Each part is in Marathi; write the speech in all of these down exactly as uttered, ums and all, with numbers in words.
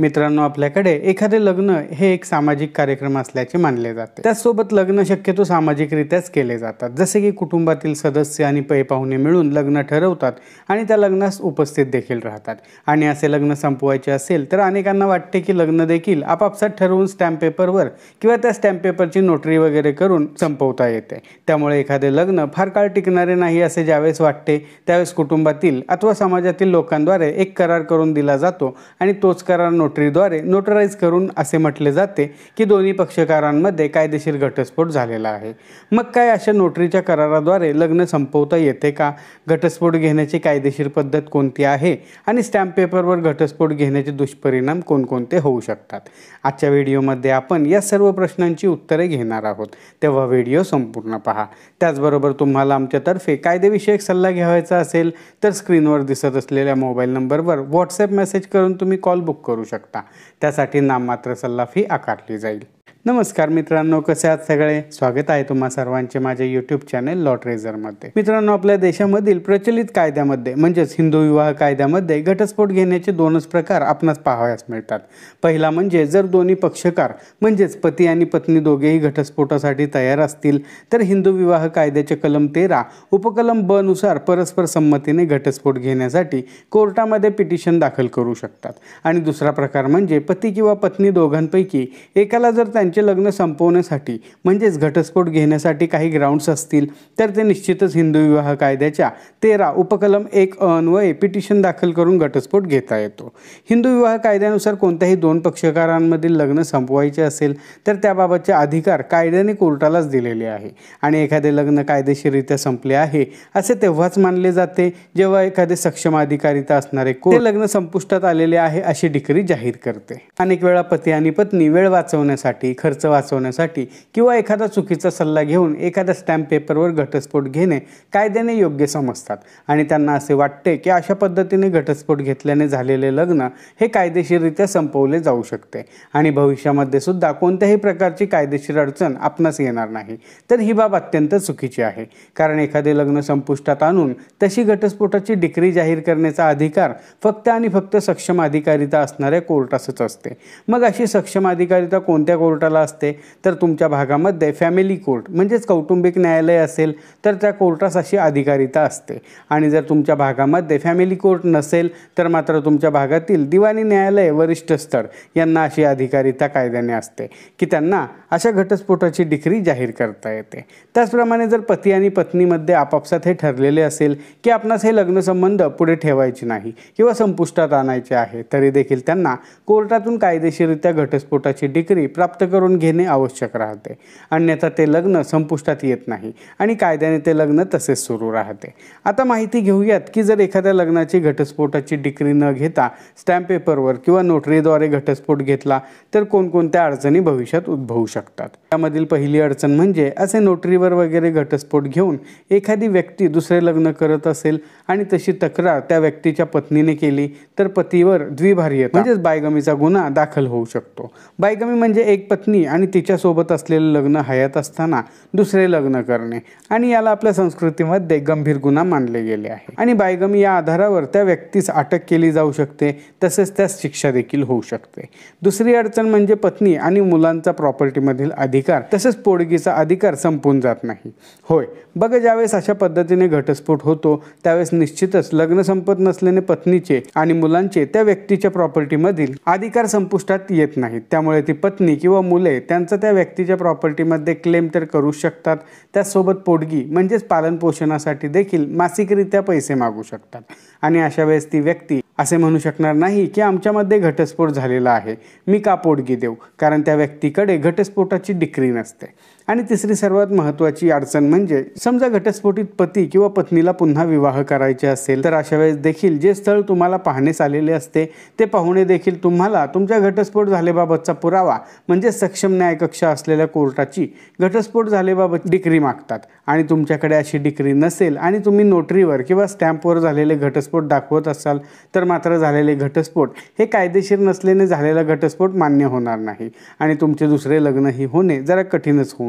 मित्रांनो, आपल्याकडे एखादे लग्न हे एक सामाजिक कार्यक्रम असल्याचे मानले जाते। त्यासोबत लग्न शक्यतो सामाजिकरित्याच केले जातात, जसे की कुटुंबातील सदस्य आणि पै पाहुणे मिळून लग्न ठरवतात आणि त्या लग्नास उपस्थित देखील राहतात। आणि असे लग्न संपवायचे असेल तर अनेकांना वाटते की लग्न देखील आपापसात ठरवून स्टॅम्प पेपरवर किंवा त्या स्टॅम्प पेपरची नोटरी वगैरे करून संपवता येते। त्यामुळे एखादे लग्न फार काळ टिकणारे नाही असे ज्यावेळेस वाटते त्यावेळेस कुटुंबातील अथवा समाजातील लोकांद्वारे एक करार करून दिला जातो आणि तोच करार नोटरीद्वारे नोटराइज करून असे म्हटले जाते की दोन्ही पक्षकारांमध्ये कायदेशीर घटस्फोट झालेला आहे। मग काय अशा नोटरीच्या कराराद्वारे लग्न संपवता येते का? घटस्फोट घेण्याची कायदेशीर पद्धत कोणती आहे आणि स्टॅम्प पेपरवर घटस्फोट घेण्याचे दुष्परिणाम कोणकोणते होऊ शकतात? आजच्या व्हिडिओमध्ये आपण या सर्व प्रश्नांची उत्तरे घेणार आहोत, तेव्हा व्हिडिओ संपूर्ण पहा। त्याचबरोबर तुम्हाला आमच्यातर्फे कायदेविषयक सल्ला घ्यायचा असेल तर स्क्रीनवर दिसत असलेल्या मोबाईल नंबरवर व्हॉट्सॲप मेसेज करून तुम्ही कॉल बुक करू शकता। त्यासाठी नाममात्र सल्ला फी आकारली जाईल। नमस्कार मित्रांनो, कसे आहात सगळे? स्वागत आहे तुम्हा सर्वांचे माझ्या यूट्यूब चॅनल लॉ ट्रेझरमध्ये। मित्रांनो, आपल्या देशामधील प्रचलित कायद्यामध्ये म्हणजेच हिंदू विवाह कायद्यामध्ये घटस्फोट घेण्याचे दोनच प्रकार आपणास पाहावयास मिळतात। पहिला म्हणजे जर दोन्ही पक्षकार म्हणजेच पती आणि पत्नी दोघेही घटस्फोटासाठी तयार असतील तर हिंदू विवाह कायद्याचे कलम तेरा उपकलम ब नुसार परस्पर संमतीने घटस्फोट घेण्यासाठी कोर्टामध्ये पिटिशन दाखल करू शकतात। आणि दुसरा प्रकार म्हणजे पती किंवा पत्नी दोघांपैकी एकाला जर त्यांचे लग्न संपवण्यासाठी म्हणजेच घटस्फोट घेण्यासाठी काही ग्राउंड्स असतील तर ते निश्चितच हिंदू विवाह कायद्याच्या तेरा उपकलम एक अ अन्वये पिटिशन दाखल करून घटस्फोट घेता येतो। हिंदू विवाह कायद्यानुसार कोणत्याही दोन पक्षकारांमधील लग्न संपवायचे असेल तर त्याबाबतचे अधिकार कायद्याने कोर्टालाच दिलेले आहे आणि एखादे लग्न कायदेशीररित्या संपले आहे असे तेव्हाच मानले जाते जेव्हा एखादे सक्षम अधिकारिता असणारे कोर्ट ते लग्न संपुष्टात आलेले आहे अशी डिक्री जाहीर करते। अनेक वेळा पती आणि पत्नी वेळ वाचवण्यासाठी, खर्च वाचवण्यासाठी किंवा एखादा चुकीचा सल्ला घेऊन एखाद्या स्टॅम्प पेपरवर घटस्फोट घेणे कायद्याने योग्य समजतात आणि त्यांना असे वाटते की अशा पद्धतीने घटस्फोट घेतल्याने झालेले लग्न हे कायदेशीररित्या संपवले जाऊ शकते आणि भविष्यामध्ये सुद्धा कोणत्याही प्रकारची कायदेशीर अडचण आपणास येणार नाही। तर ही बाब अत्यंत चुकीची आहे, कारण एखादे लग्न संपुष्टात आणून तशी घटस्फोटाची डिक्री जाहीर करण्याचा अधिकार फक्त आणि फक्त सक्षम अधिकारिता असणाऱ्या कोर्टासच असते। मग अशी सक्षम अधिकारिता कोणत्या कोर्टाला असते तर तुमच्या भागामध्ये फॅमिली कोर्ट म्हणजेच कौटुंबिक न्यायालय असेल तर त्या कोर्टास अशी अधिकारिता असते। आणि जर तुमच्या भागामध्ये फॅमिली कोर्ट नसेल तर मात्र तुमच्या भागातील दिवाणी न्यायालय वरिष्ठ स्तर यांना अशी अधिकारिता कायद्याने असते की त्यांना अशा घटस्फोटाची डिक्री जाहीर करता येते। त्याचप्रमाणे जर पती आणि पत्नीमध्ये आपापसात हे ठरलेले असेल की आपणास हे लग्न संबंध पुढे ठेवायचे नाही किंवा संपुष्टात आणायचे आहे तरी देखील त्यांना कोर्टातून कायदेशीररित्या घटस्फोटाची डिक्री प्राप्त करून घेणे आवश्यक राहते, अन्यथा ते लग्न संपुष्टात येत नाही आणि कायद्याने ते लग्न तसेच सुरू राहते। आता माहिती घेऊयात की जर एखाद्या लग्नाची घटस्फोटाची डिक्री न घेता स्टॅम्प पेपरवर किंवा नोटरीद्वारे घटस्फोट घेतला तर कोणकोणत्या अडचणी भविष्यात उद्भवू शकतात। त्यामधील पहिली अडचण म्हणजे असे नोटरीवर वगैरे घटस्फोट घेऊन एखादी व्यक्ती दुसरे लग्न करत असेल आणि तशी तक्रार त्या व्यक्तीच्या पत्नीने केली तर पतीवर द्विभार्यता म्हणजेच बायगमीचा गुन्हा दाखल होऊ शकतो। बायगमी म्हणजे एक पत्नी आणि तिच्यासोबत असलेले लग्न हयात असताना दुसरे लग्न करणे आणि याला आपल्या संस्कृतीमध्ये गंभीर गुन्हा मानले गेले आहे आणि बायगमी या आधारावर त्या व्यक्तीस अटक केली जाऊ शकते, तसेच त्यास शिक्षा देखील होऊ शकते। दुसरी अडचण म्हणजे पत्नी आणि मुलांचा प्रॉपर्टीमधील अधिकार तसेच पोडगीचा अधिकार संपून जात नाही। होय, बघा, ज्यावेळेस अशा पद्धतीने घटस्फोट होतो त्यावेळेस निश्चितच लग्न संपत नसल्याने पत्नीचे आणि मुलांचे त्या व्यक्तीच्या प्रॉपर्टीमधील अधिकार संपुष्टात येत नाहीत। त्यामुळे ती पत्नी किंवा मुले त्यांचा त्या व्यक्तीच्या प्रॉपर्टीमध्ये क्लेम तर करू शकतात, त्यासोबत पोटगी म्हणजेच पालनपोषणासाठी देखील मासिकरित्या पैसे मागू शकतात आणि अशा वेळेस ती व्यक्ती असे म्हणू शकणार नाही की आमच्यामध्ये घटस्फोट झालेला आहे, मी का पोटगी देऊ, कारण त्या व्यक्तीकडे घटस्फोटाची डिक्री नसते। आणि तिसरी सर्वात महत्त्वाची अडचण म्हणजे समजा घटस्फोटित पती किंवा पत्नीला पुन्हा विवाह करायचे असेल तर अशा वेळेस देखील जे स्थळ तुम्हाला पाहण्यास आलेले असते ते पाहुणे देखील तुम्हाला तुमच्या घटस्फोट झाल्याबाबतचा पुरावा म्हणजे सक्षम न्यायकक्ष असलेल्या कोर्टाची घटस्फोट झाल्याबाबत डिक्री मागतात आणि तुमच्याकडे अशी डिक्री नसेल आणि तुम्ही नोटरीवर किंवा स्टॅम्पवर झालेले घटस्फोट दाखवत असाल तर मात्र झालेले घटस्फोट हे कायदेशीर नसल्याने झालेला घटस्फोट मान्य होणार नाही आणि तुमचे दुसरे लग्नही होणे जरा कठीणच होऊन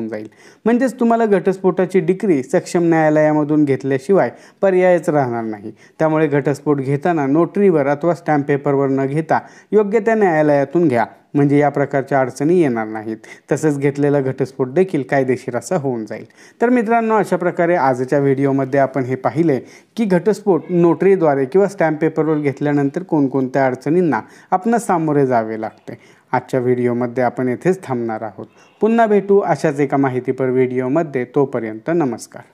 होऊन जाईल. म्हणजेच तुम्हाला घटस्फोटाची डिग्री सक्षम न्यायालयामधून घेतल्याशिवाय पर्यायच राहणार नाही. त्यामुळे घटस्फोट घेताना नोटरीवर अथवा स्टॅम्प पेपरवर न घेता योग्य त्या न्यायालयातून घ्या, म्हणजे या प्रकारच्या अडचणी येणार नाहीत. तसंच घेतलेला घटस्फोट देखील कायदेशीर असा होऊन जाईल. तर मित्रांनो, अशा प्रकारे आजच्या व्हिडिओमध्ये आपण हे पाहिले की घटस्फोट नोटरीद्वारे किंवा स्टॅम्प पेपरवर घेतल्यानंतर कोणकोणत्या अडचणींना आपणास सामोरे जावे लागते. आजच्या व्हिडिओमध्ये आपण येथेच थांबणार आहोत. पुन्हा भेटू अशाच एका माहितीपर व्हिडिओमध्ये. तोपर्यंत नमस्कार.